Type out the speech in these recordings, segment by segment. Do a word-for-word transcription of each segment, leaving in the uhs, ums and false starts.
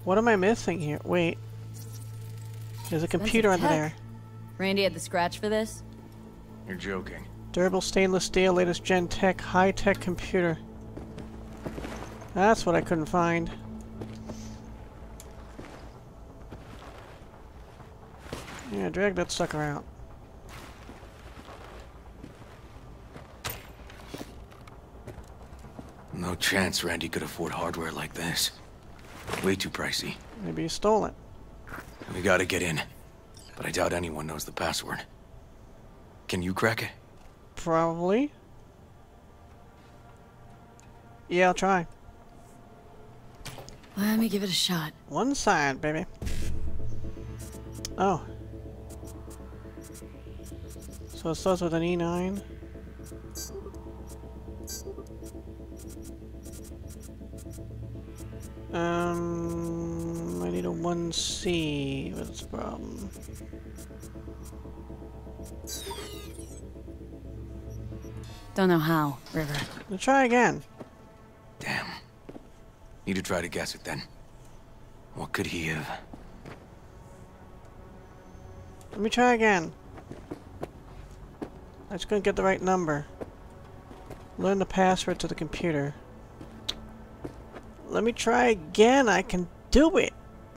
What am I missing here? Wait. There's a computer under there. Randy had the scratch for this? You're joking. Durable stainless steel, latest gen tech, high-tech computer. That's what I couldn't find. Yeah, drag that sucker out. No chance Randy could afford hardware like this. Way too pricey. Maybe you stole it. We gotta get in. But I doubt anyone knows the password. Can you crack it? Probably. Yeah, I'll try. Let me give it a shot. One side, baby. Oh. So it starts with an E nine. Um, I need a one C. What's the problem? Don't know how, River. Let's try again. Damn. Need to try to guess it then. What could he have? Let me try again. I just couldn't get the right number. Learn the password to the computer. Let me try again. I can do it.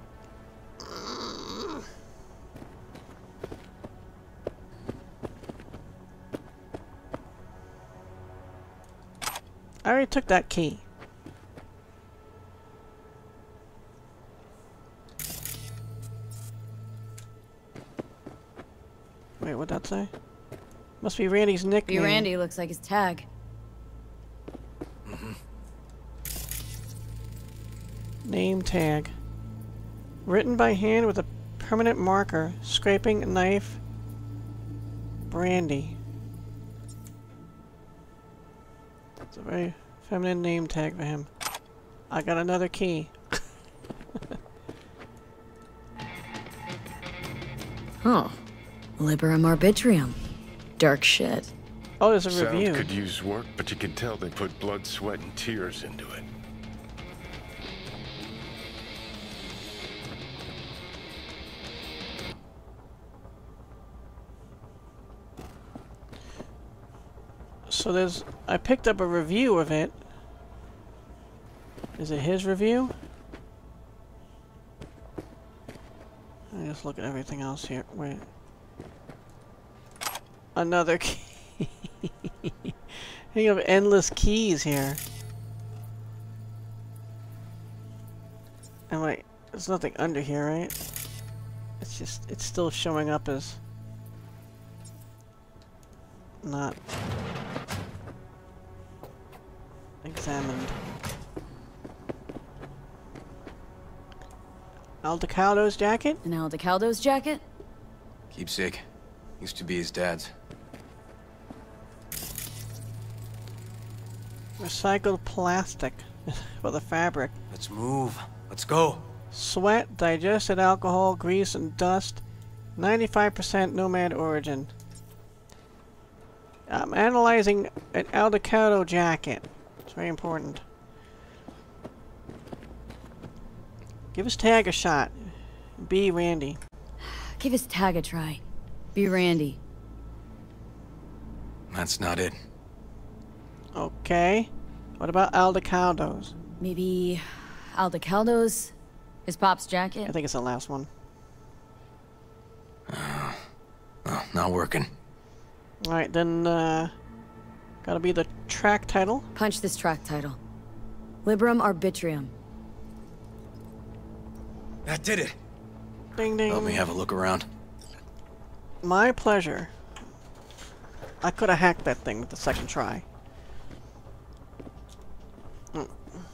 I already took that key. Wait, what'd that say? Must be Randy's nickname. B. Randy looks like his tag. Mm-hmm. Name tag. Written by hand with a permanent marker. Scraping knife. Brandy. It's a very feminine name tag for him. I got another key. Huh. Liberum arbitrium. Dark shit. Oh, there's a Sound review. could use work, but you can tell they put blood, sweat, and tears into it. So there's... I picked up a review of it. Is it his review? I just look at everything else here. Wait. Another key. You have endless keys here. And wait, there's nothing under here, right? It's just, it's still showing up as not examined. Aldecaldo's jacket? An Aldecaldo's jacket? Keepsake. Used to be his dad's. Recycled plastic for the fabric. Let's move. Let's go. Sweat, digested alcohol, grease, and dust. ninety-five percent nomad origin. I'm analyzing an Aldecaldo jacket. It's very important. Give his tag a shot. B. Randy. Give his tag a try. B. Randy. That's not it. Okay. What about Aldecaldo's? Maybe Aldecaldo's? His pop's I jacket? think it's the last one. Uh, oh, not working. Alright, then, uh... gotta be the track title. Punch this track title. Liberum arbitrium. That did it. Ding ding. Let me have a look around. My pleasure. I could have hacked that thing with the second try. Mm.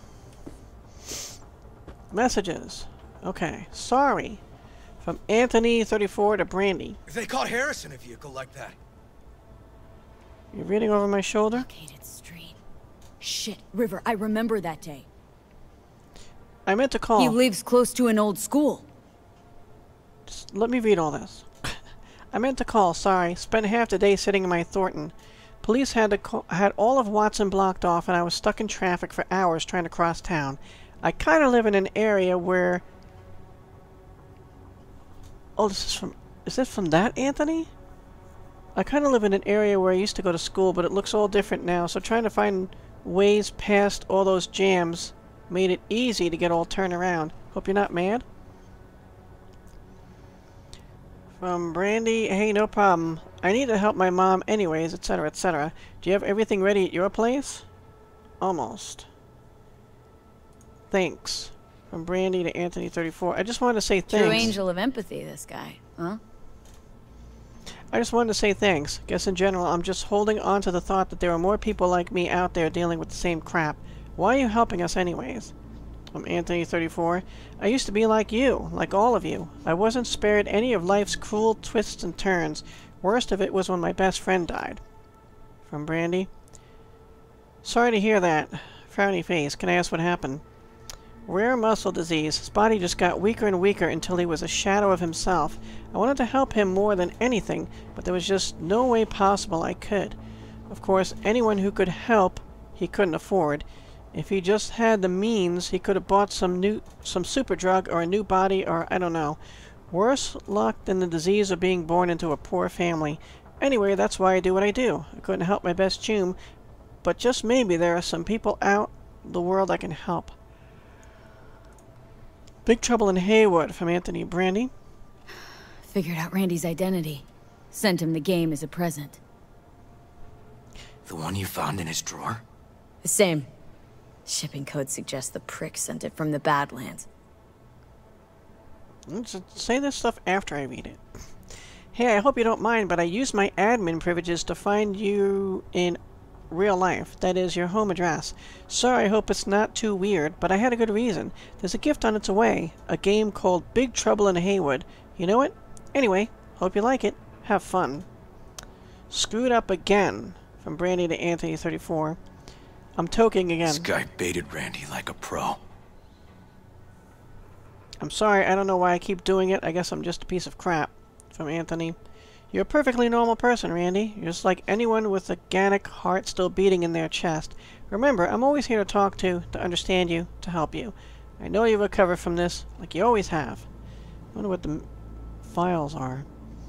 Messages. Okay. Sorry. From Anthony thirty-four to Brandy. If they caught Harris in a vehicle like that. You're reading over my shoulder? Located street. Shit, River, I remember that day. I meant to call. He lives close to an old school. Just let me read all this. I meant to call, sorry. Spent half the day sitting in my Thornton. Police had to call, had all of Watson blocked off and I was stuck in traffic for hours trying to cross town. I kind of live in an area where Oh, this is from... Is this from that, Anthony? I kind of live in an area where I used to go to school, but it looks all different now, so trying to find ways past all those jams made it easy to get all turned around. Hope you're not mad? From Brandy, hey, no problem. I need to help my mom anyways, et cetera, et cetera. Do you have everything ready at your place? Almost. Thanks. From Brandy to Anthony thirty-four. I just wanted to say thanks. True angel of empathy, this guy, huh? I just wanted to say thanks. Guess in general, I'm just holding on to the thought that there are more people like me out there dealing with the same crap. Why are you helping us anyways? From Anthony thirty-four. I used to be like you, like all of you. I wasn't spared any of life's cruel twists and turns. Worst of it was when my best friend died. From Brandy. Sorry to hear that. Frowny face. Can I ask what happened? Rare muscle disease. His body just got weaker and weaker until he was a shadow of himself. I wanted to help him more than anything, but there was just no way possible I could. Of course, anyone who could help, he couldn't afford. If he just had the means, he could have bought some new, some super drug or a new body or I don't know. Worse luck than the disease of being born into a poor family. Anyway, that's why I do what I do. I couldn't help my best chum, but just maybe there are some people out the world I can help. Big Trouble in Haywood from Anthony Brandy. Figured out Randy's identity. Sent him the game as a present. The one you found in his drawer? The same. Shipping code suggests the prick sent it from the Badlands. Let's say this stuff after I read it. Hey, I hope you don't mind, but I used my admin privileges to find you in real life. That is, your home address. Sorry, I hope it's not too weird, but I had a good reason. There's a gift on its way. A game called Big Trouble in Haywood. You know it? Anyway, hope you like it. Have fun. Screwed up again. From Brandy to Anthony thirty-four. I'm toking again. This guy baited Randy like a pro. I'm sorry, I don't know why I keep doing it. I guess I'm just a piece of crap. From Anthony. You're a perfectly normal person, Randy. You're just like anyone with a organic heart still beating in their chest. Remember, I'm always here to talk to, to understand you, to help you. I know you'll recover from this, like you always have. I wonder what the m files are.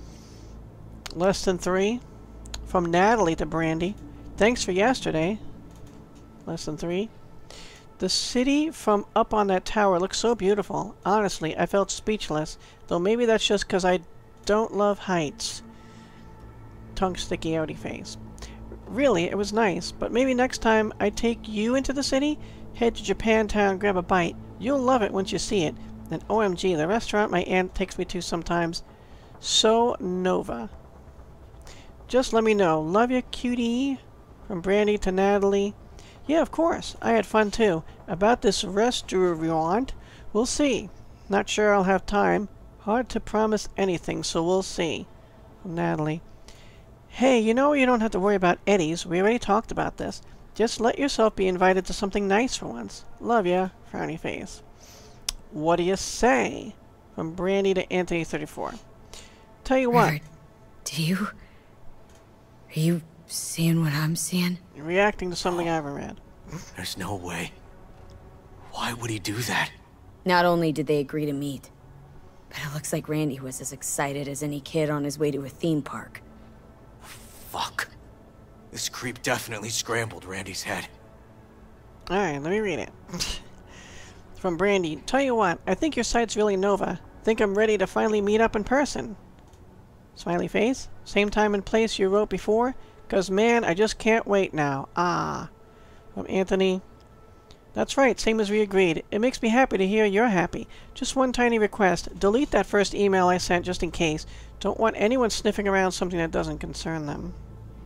Less than three. From Natalie to Brandy. Thanks for yesterday. Less than three. The city from up on that tower looks so beautiful. Honestly, I felt speechless. Though maybe that's just because I don't love heights. Tongue sticky outy face. Really, it was nice, but maybe next time I take you into the city, head to Japantown, grab a bite. You'll love it once you see it. And O M G, the restaurant my aunt takes me to sometimes. So Nova. Just let me know. Love you, cutie. From Brandy to Natalie. Yeah, of course. I had fun too. About this restaurant, we'll see. Not sure I'll have time. Hard to promise anything, so we'll see. From Natalie. Hey, you know you don't have to worry about Eddie's. We already talked about this. Just let yourself be invited to something nice for once. Love ya. Frowny face. What do you say? From Brandy to Anthony thirty-four. Tell you what. River, do you... Are you seeing what I'm seeing? You're reacting to something I haven't read. There's no way. Why would he do that? Not only did they agree to meet, but it looks like Randy was as excited as any kid on his way to a theme park. Fuck. This creep definitely scrambled Randy's head. Alright, let me read it. From Brandy. Tell you what, I think your site's really Nova. Think I'm ready to finally meet up in person. Smiley face. Same time and place you wrote before? Cause man, I just can't wait now. Ah. From Anthony. That's right, same as we agreed. It makes me happy to hear you're happy. Just one tiny request. Delete that first email I sent just in case. Don't want anyone sniffing around something that doesn't concern them.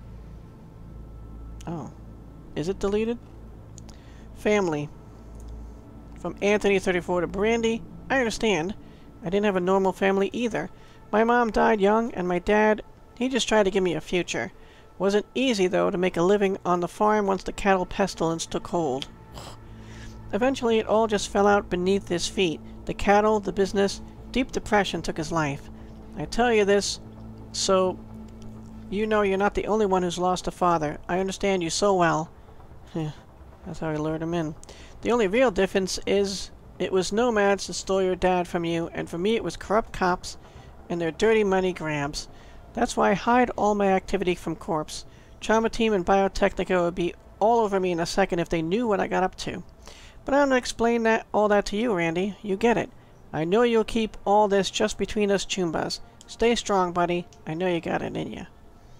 Oh. Is it deleted? Family. From Anthony thirty-four to Brandy. I understand. I didn't have a normal family either. My mom died young, and my dad, he just tried to give me a future. Wasn't easy, though, to make a living on the farm once the cattle pestilence took hold. Eventually, it all just fell out beneath his feet. The cattle, the business, deep depression took his life. I tell you this, so you know you're not the only one who's lost a father. I understand you so well. That's how he lured him in. The only real difference is it was nomads that stole your dad from you, and for me it was corrupt cops and their dirty money grabs. That's why I hide all my activity from Corps. Trauma Team and Biotechnica would be all over me in a second if they knew what I got up to. But I don't explain that all that to you, Randy. You get it. I know you'll keep all this just between us Chumbas. Stay strong, buddy. I know you got it in you.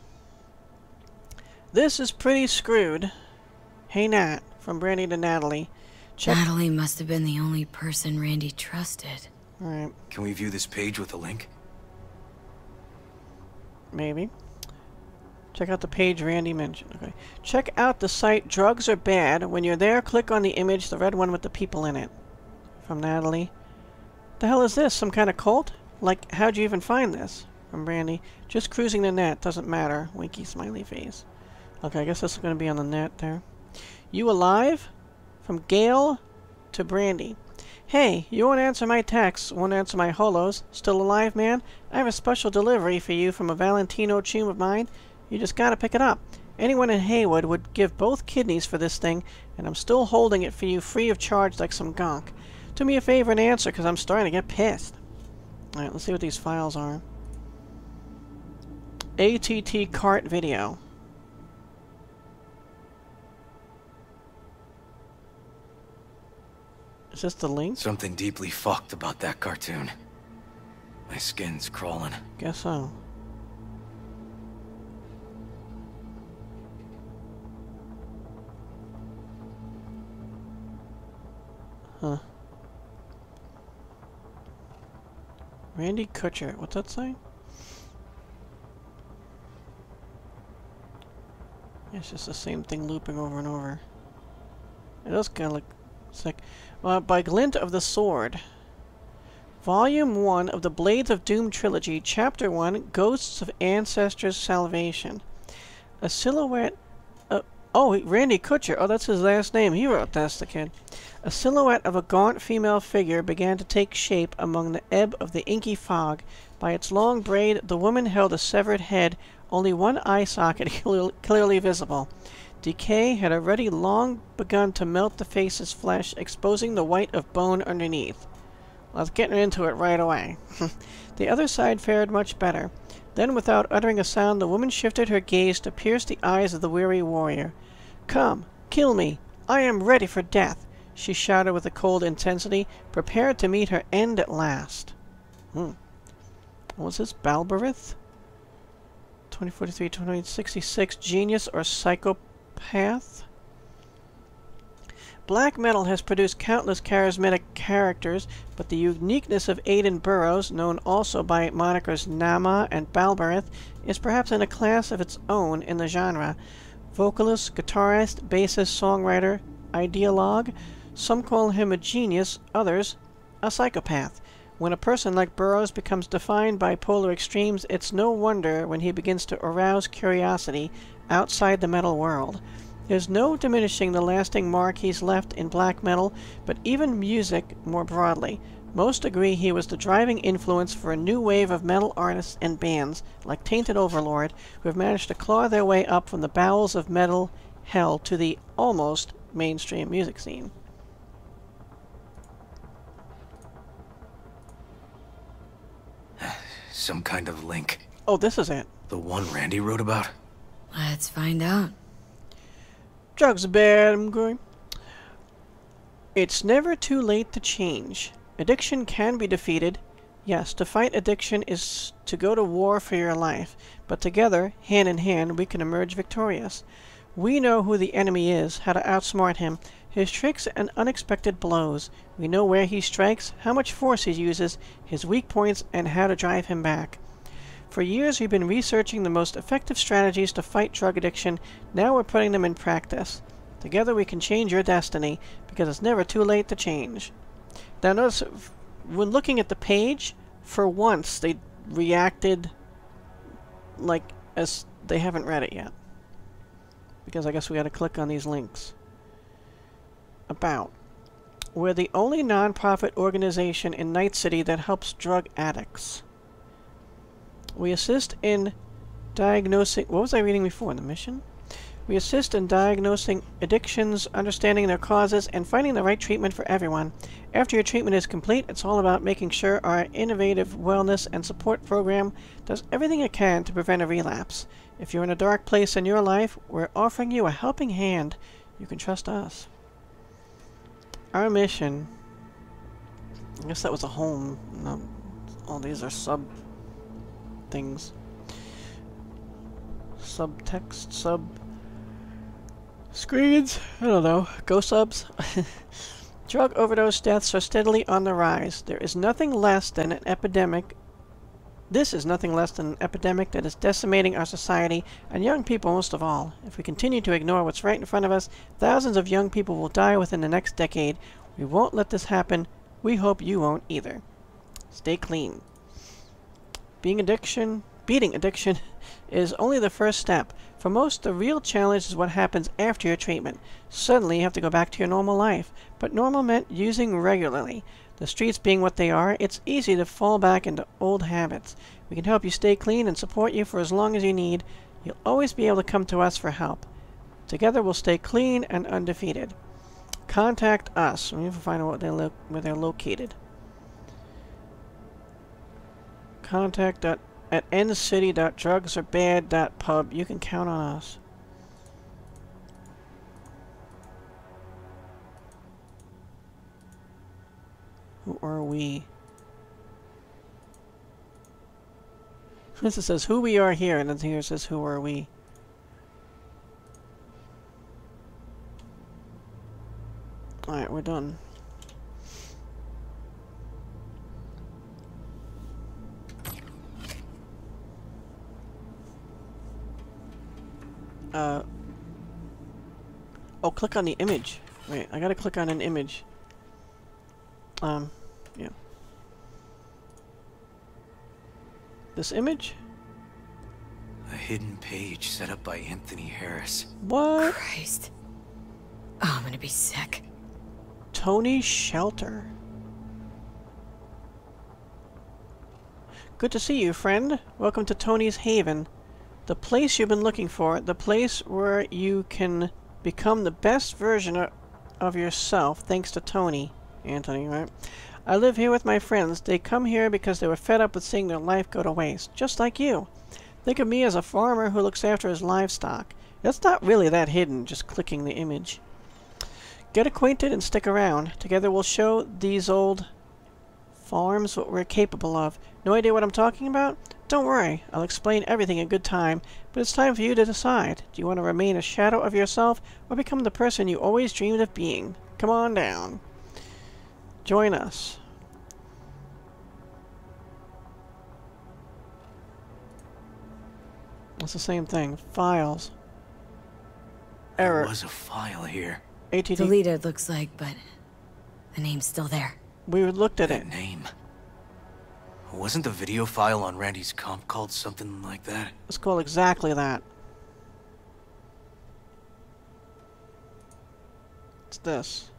This is pretty screwed. Hey, Nat. From Brandy to Natalie. Check Natalie must have been the only person Randy trusted. Alright, Can we view this page with a link? maybe. Check out the page Randy mentioned. Okay. Check out the site Drugs Are Bad. When you're there, click on the image, the red one with the people in it. From Natalie. The hell is this? Some kind of cult? Like, how'd you even find this? From Brandy. Just cruising the net. Doesn't matter. Winky smiley face. Okay, I guess this is going to be on the net there. You alive? From Gail to Brandy. Hey, you won't answer my texts, won't answer my holos. Still alive, man? I have a special delivery for you from a Valentino chum of mine. You just gotta pick it up. Anyone in Haywood would give both kidneys for this thing, and I'm still holding it for you free of charge like some gonk. Do me a favor and answer, because I'm starting to get pissed. Alright, let's see what these files are. A T T cart video. Is this the link? Something deeply fucked about that cartoon. My skin's crawling. Guess so. Huh. Randy Kutcher. What's that say? It's just the same thing looping over and over. It does kind of look sick. Uh, by Glint of the Sword. Volume one of the Blades of Doom Trilogy, Chapter one, Ghosts of Ancestors' Salvation. A silhouette... Uh, oh, Randy Kutcher. Oh, that's his last name. He wrote this, the kid. A silhouette of a gaunt female figure began to take shape among the ebb of the inky fog. By its long braid, the woman held a severed head, only one eye socket clearly visible. Decay had already long begun to melt the face's flesh, exposing the white of bone underneath. Well, I was getting into it right away. The other side fared much better. Then, without uttering a sound, the woman shifted her gaze to pierce the eyes of the weary warrior. "Come, kill me. I am ready for death," she shouted with a cold intensity, prepared to meet her end at last. Hmm. What was this? Balberith? twenty forty-three to twenty sixty-six. Genius or psychopath? Black metal has produced countless charismatic characters, but the uniqueness of Aidan Burroughs, known also by monikers Nama and Balberith, is perhaps in a class of its own in the genre. Vocalist, guitarist, bassist, songwriter, ideologue. Some call him a genius, others a psychopath. When a person like Burroughs becomes defined by polar extremes, it's no wonder when he begins to arouse curiosity outside the metal world. There's no diminishing the lasting mark he's left in black metal, but even music more broadly. Most agree he was the driving influence for a new wave of metal artists and bands, like Tainted Overlord, who have managed to claw their way up from the bowels of metal hell to the almost mainstream music scene. Some kind of link. Oh, this is it. The one Randy wrote about? Let's find out. Drugs are bad, I'm going. It's never too late to change. Addiction can be defeated. Yes, to fight addiction is to go to war for your life, but together, hand in hand, we can emerge victorious. We know who the enemy is, how to outsmart him, his tricks and unexpected blows. We know where he strikes, how much force he uses, his weak points, and how to drive him back. For years we've been researching the most effective strategies to fight drug addiction. Now we're putting them in practice. Together we can change your destiny, because it's never too late to change. Now notice, when looking at the page, for once they reacted like as they haven't read it yet. Because I guess we gotta click on these links. About. We're the only non-profit organization in Night City that helps drug addicts. We assist in diagnosing... What was I reading before? The mission? We assist in diagnosing addictions, understanding their causes, and finding the right treatment for everyone. After your treatment is complete, it's all about making sure our innovative wellness and support program does everything it can to prevent a relapse. If you're in a dark place in your life, we're offering you a helping hand. You can trust us. Our mission... I guess that was a home. No, all these are sub... things. Subtext, sub... screens? I don't know. Go subs? Drug overdose deaths are steadily on the rise. There is nothing less than an epidemic. This is nothing less than an epidemic that is decimating our society, and young people most of all. If we continue to ignore what's right in front of us, thousands of young people will die within the next decade. We won't let this happen. We hope you won't either. Stay clean. Being addiction, beating addiction is only the first step. For most, the real challenge is what happens after your treatment. Suddenly, you have to go back to your normal life. But normal meant using regularly. The streets being what they are, it's easy to fall back into old habits. We can help you stay clean and support you for as long as you need. You'll always be able to come to us for help. Together, we'll stay clean and undefeated. Contact us. We need to find out what they lo where they're located. Contact at at n city dot drugs are bad dot pub. You can count on us. Who are we? This says who we are here, and then here it says who are we. Alright, we're done. Uh, oh, click on the image. Wait, I gotta click on an image. Um, yeah. This image? A hidden page set up by Anthony Harris. What? Christ. Oh, I'm gonna be sick. Tony's Shelter. Good to see you, friend. Welcome to Tony's Haven. The place you've been looking for. The place where you can become the best version of yourself, thanks to Tony. Anthony, right? I live here with my friends. They come here because they were fed up with seeing their life go to waste, just like you. Think of me as a farmer who looks after his livestock. It's not really that hidden, just clicking the image. Get acquainted and stick around. Together we'll show these old farms what we're capable of. No idea what I'm talking about? Don't worry. I'll explain everything in good time, but it's time for you to decide. Do you want to remain a shadow of yourself or become the person you always dreamed of being? Come on down. Join us. It's the same thing. Files. Error. There was a file here. A T T. Deleted, it looks like, but the name's still there. We looked at That it. name. Wasn't the video file on Randy's comp called something like that? It's called exactly that. It's this.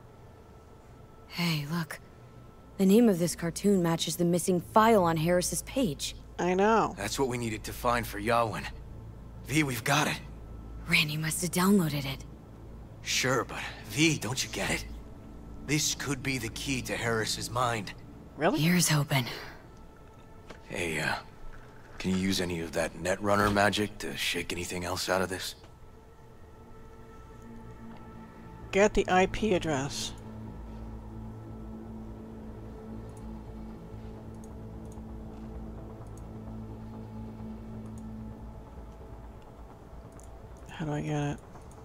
Hey, look. The name of this cartoon matches the missing file on Harris's page. I know. That's what we needed to find for Yawin. V, we've got it. Randy must have downloaded it. Sure, but V, don't you get it? This could be the key to Harris's mind. Really? Here's hoping. Hey, uh, can you use any of that Netrunner magic to shake anything else out of this? Get the I P address. How do I get it?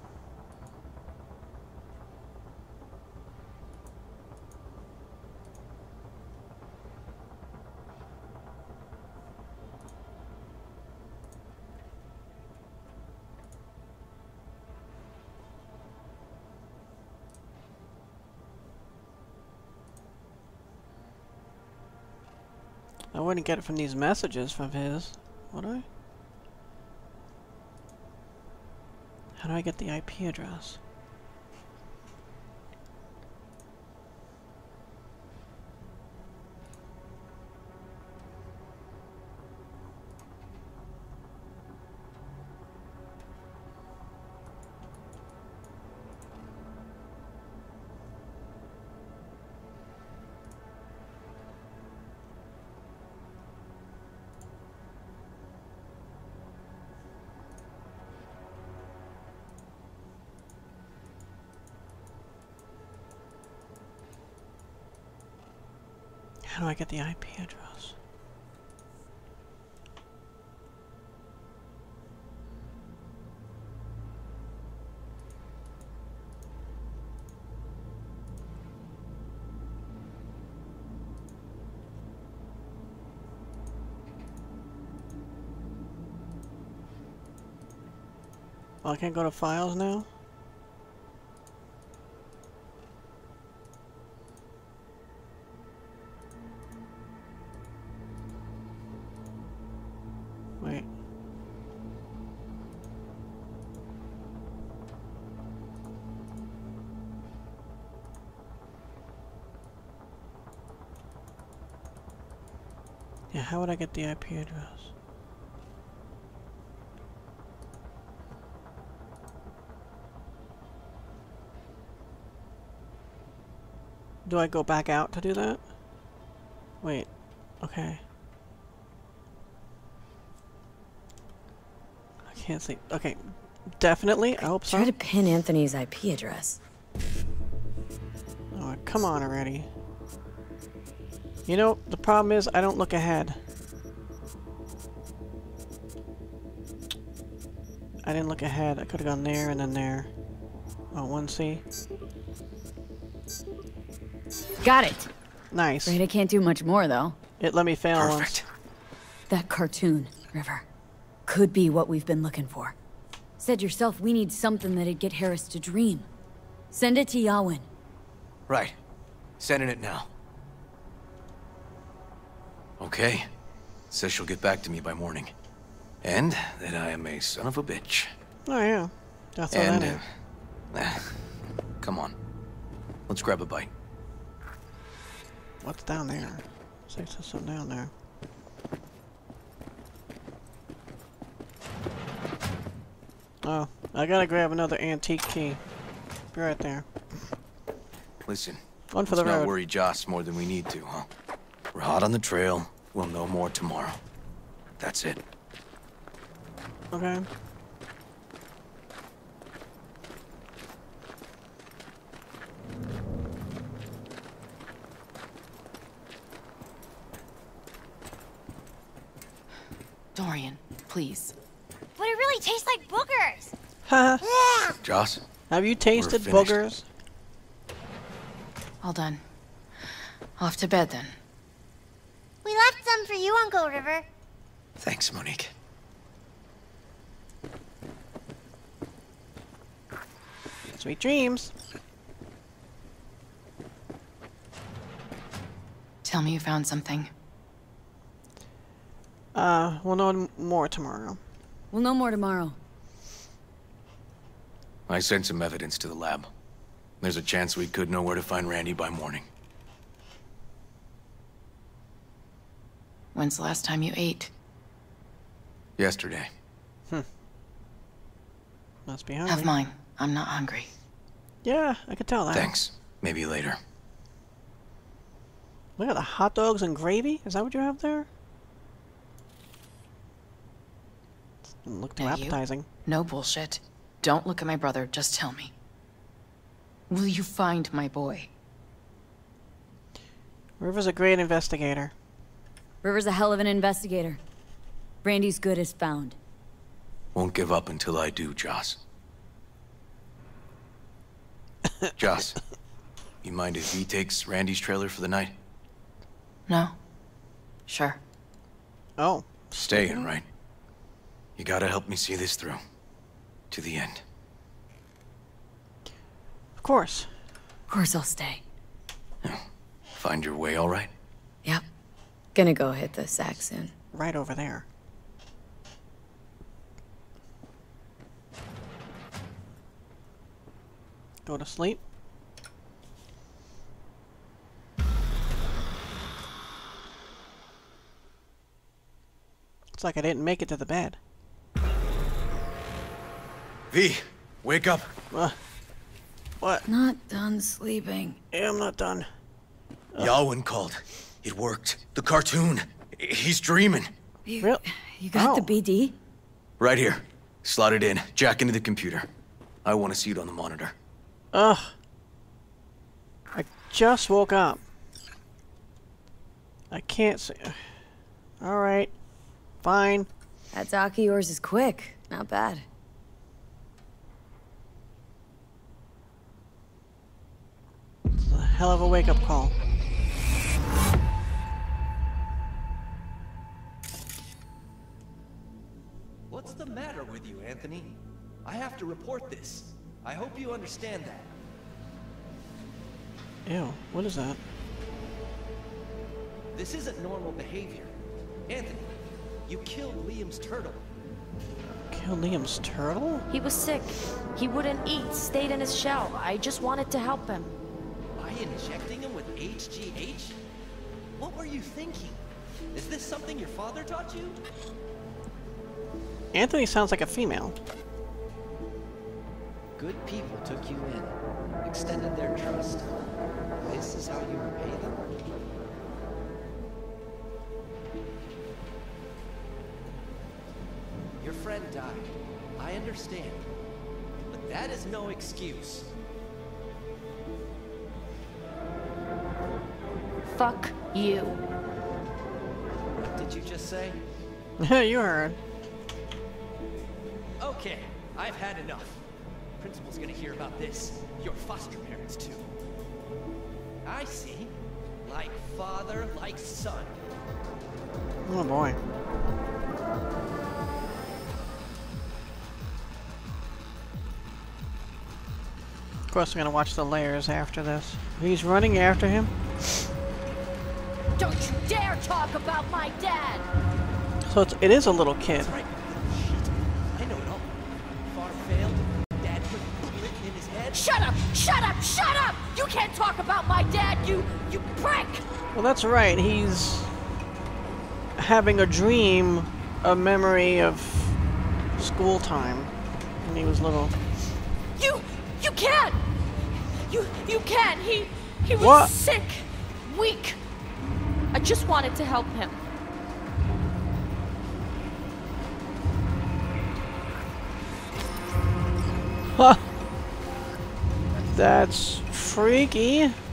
I wouldn't get it from these messages from his, would I? How do I get the I P address? How do I get the I P address? Oh, I can't go to files now? Wait. Yeah, how would I get the I P address? Do I go back out to do that? Wait. Okay. I can't see. Okay. Definitely. I hope so. Try to pin Anthony's I P address. Oh, come on already. You know, the problem is I don't look ahead. I didn't look ahead. I could have gone there and then there. Oh, one C. Got it. Nice. Right, I can't do much more though. It let me fail once. Perfect. That cartoon, River, could be what we've been looking for. Said yourself we need something that'd get Harris to dream. Send it to Yawin. Right. Sending it now. Okay. Says she'll get back to me by morning. And that I am a son of a bitch. Oh yeah. That's all And, that is. uh, eh, come on. Let's grab a bite. What's down there? Looks like there's something down there. Oh, I gotta grab another antique key. Be right there. Listen. One for let's the not road. worry Joss more than we need to, huh? We're hot on the trail. We'll know more tomorrow. That's it. Okay. Dorian, please. But it really tastes like boogers. Haha. Joss? Have you tasted finished. boogers? All done. Off to bed then. We left some for you, Uncle River. Thanks, Monique. Sweet dreams. Tell me you found something. Uh, we'll know m- more tomorrow. We'll know more tomorrow. I sent some evidence to the lab. There's a chance we could know where to find Randy by morning. When's the last time you ate? Yesterday. Must be hungry. Have mine. I'm not hungry. Yeah, I could tell that. Thanks. Maybe later. Look at the hot dogs and gravy. Is that what you have there? Doesn't look too Now you- appetizing. No bullshit. Don't look at my brother, just tell me. Will you find my boy? River's a great investigator. River's a hell of an investigator. Brandy's good as found. Won't give up until I do, Joss. Joss, you mind if he takes Randy's trailer for the night? No? Sure. Oh. Staying, right? You gotta help me see this through. To the end. Of course. Of course I'll stay. Find your way all right? Yep. Gonna go hit the sack soon. Right over there. Go to sleep. Looks like I didn't make it to the bed. V, wake up. Uh, what? Not done sleeping. Yeah, I'm not done. Yawin called. It worked. The cartoon. He's dreaming. You, Real- you got Oh. the B D? Right here. Slot it in. Jack into the computer. I want to see it on the monitor. Ugh. I just woke up. I can't see. Alright. Fine. That dock of yours is quick. Not bad. It's a hell of a wake-up call. What's the matter with you, Anthony? I have to report this. I hope you understand that. Ew, what is that? This isn't normal behavior. Anthony, you killed Liam's turtle. Kill Liam's turtle? He was sick. He wouldn't eat, stayed in his shell. I just wanted to help him. By injecting him with H G H? What were you thinking? Is this something your father taught you? Anthony sounds like a female. Good people took you in, extended their trust. This is how you repay them? Your friend died. I understand. But that is no excuse. Fuck you. What did you just say? You heard. Okay, I've had enough. Principal's gonna hear about this. Your foster parents, too. I see. Like father, like son. Oh boy. Of course, we're gonna watch the layers after this. He's running after him. Don't you dare talk about my dad! So it's, it is a little kid. That's right, you little shit. I know it all. Farm failed. Dad put a bullet in his head. Shut up! Shut up! Shut up! You can't talk about my dad, you... you prick! Well, that's right. He's having a dream, a memory of school time when he was little. You... you can't! You... you can't! He... he was What? sick! Weak! I just wanted to help him. Huh. That's freaky.